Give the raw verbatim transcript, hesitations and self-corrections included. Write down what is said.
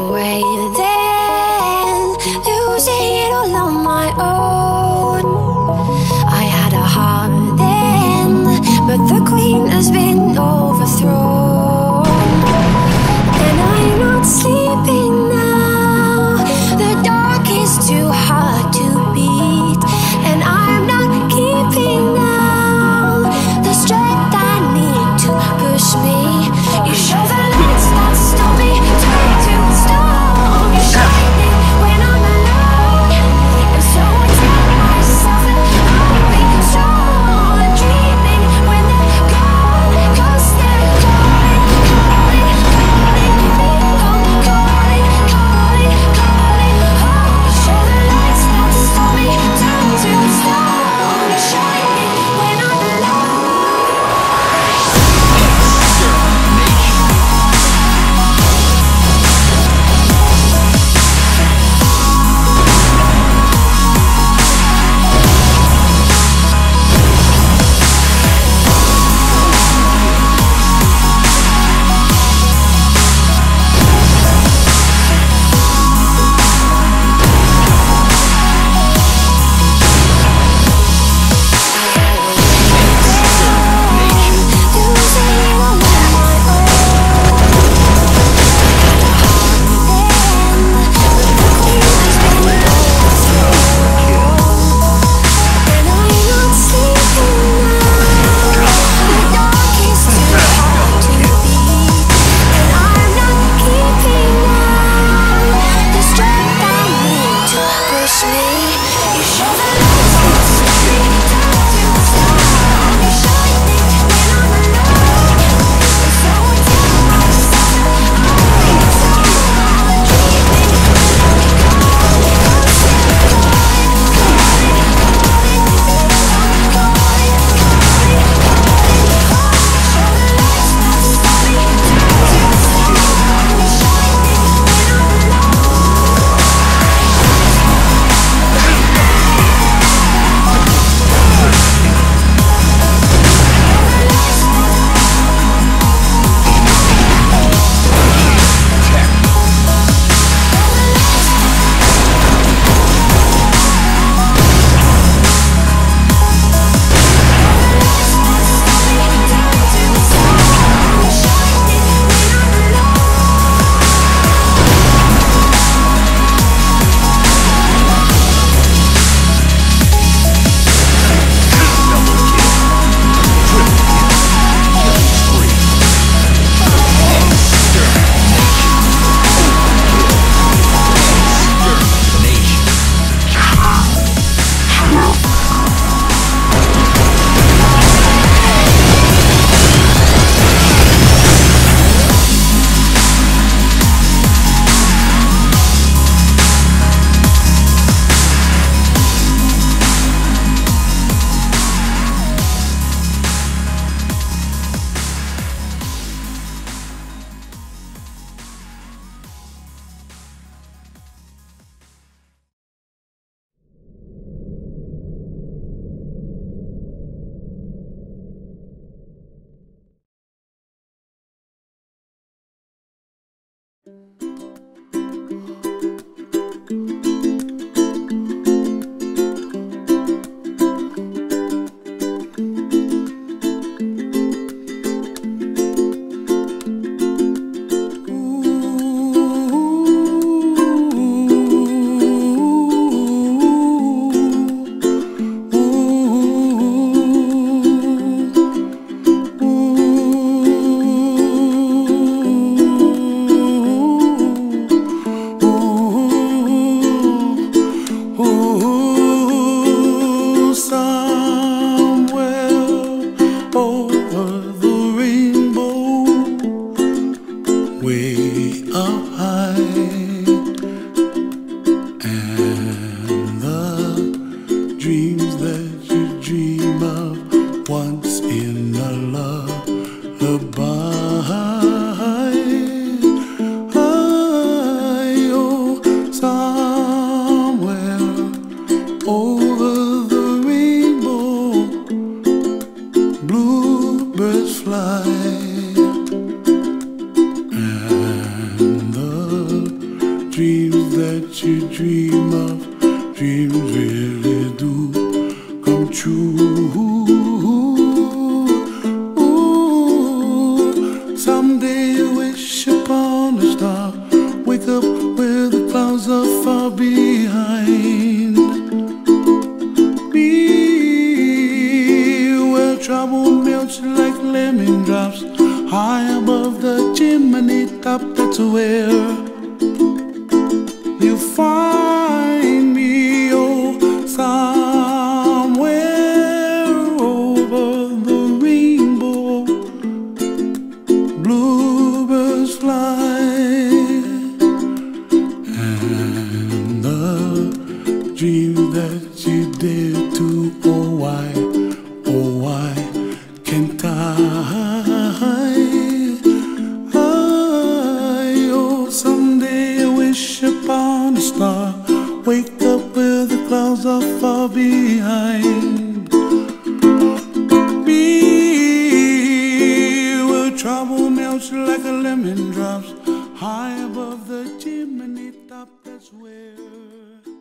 away then, losing it all on my own. I had a heart then, but the queen has been overthrown. And I'm not sleeping now, the dark is too hard to beat. And I'm not keeping now the strength I need to push me. You show the lights that stop me, turn to stone. You're shining when I'm alone, and so I tell myself that I'll be strong. Dreaming when they're gone, 'cause they're calling, calling, calling me home. Calling, calling, calling home. You show the lights that stop me, turn to stone. You're shining when I'm alone. dreams that you dream of, dreams really do come true. Ooh, someday you wish upon a star, wake up where the clouds are far behind. Be where trouble melts like lemon drops, high above the chimney top. That's where you find me, oh, somewhere over the rainbow. Bluebirds fly, and the dream that you dare to, oh why, oh why can't I? Upon a star, wake up where the clouds are far behind. Be where trouble melts like a lemon drops, high above the chimney top. That's where